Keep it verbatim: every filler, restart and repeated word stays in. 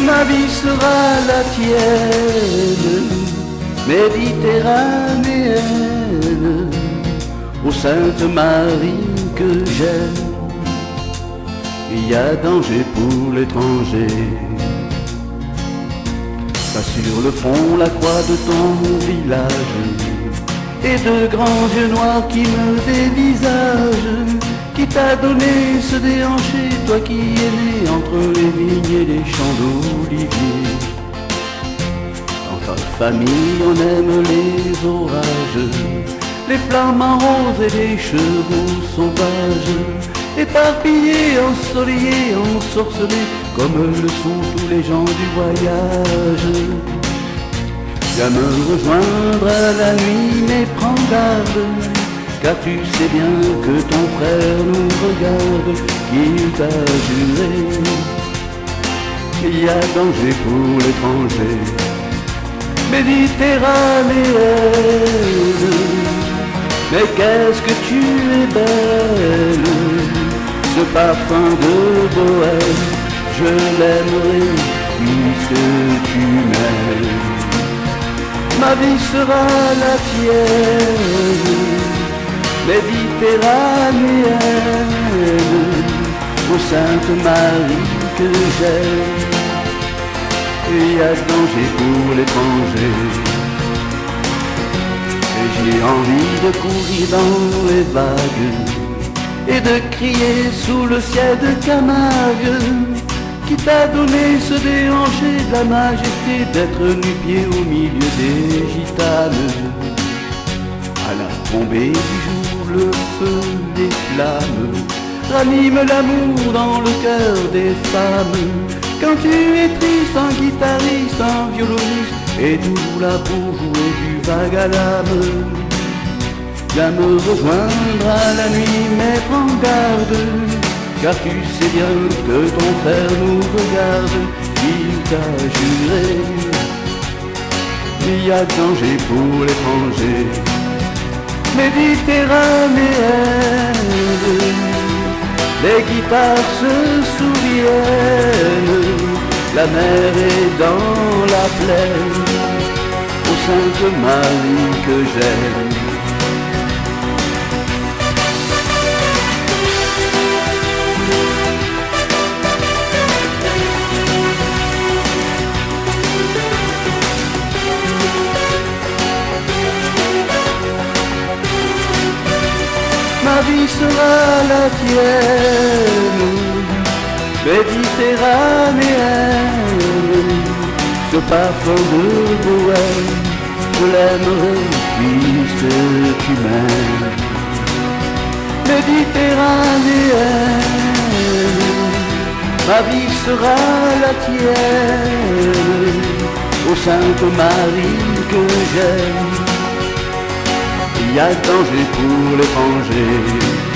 ma vie sera la tienne, méditerranéenne, ô Sainte Marie que j'aime. Il y a danger pour l'étranger. T'as sur le front la croix de ton village et de grands yeux noirs qui me dévisagent. Qui t'a donné ce déhanché, toi qui es né entre les vignes et les champs d'oliviers. Dans ta famille on aime les orages, les flammes en rose et les chevaux sauvages, éparpillés, ensoleillés, ensorcelés, comme le sont tous les gens du voyage. Viens me rejoindre à la nuit, mais prends garde, car tu sais bien que ton frère nous regarde, qu'il t'a juré. Il y a danger pour l'étranger, méditerranéenne. Mais qu'est-ce que tu es belle, ce parfum de Bohème, je l'aimerai puisque tu m'aimes. Ma vie sera la tienne, méditerranéenne, ô Sainte Marie que j'aime. Il y a danger pour l'étranger, et j'ai envie de courir dans les vagues et de crier sous le ciel de Camargue, qui t'a donné ce déhanché de la majesté d'être nu-pied au milieu des gitanes. À la tombée du jour, le feu des flammes ranime l'amour dans le cœur des femmes. Quand tu es triste, un guitariste, un violoniste est toujours là pour jouer du vague à l'âme. Viens me rejoindre à la nuit, mais prends garde, car tu sais bien que ton frère nous regarde, il t'a juré. Il y a danger pour l'étranger, méditerranéenne. Les guitares se souviennent, la mer est dans la plaine, ô Sainte Marie que j'aime. Ma vie sera la tienne, méditerranéenne, ce parfum de Bohème, je l'aimerai puisque tu m'aimes. Méditerranéenne, ma vie sera la tienne, ô Sainte Marie que j'aime. Il y a danger pour l'étranger,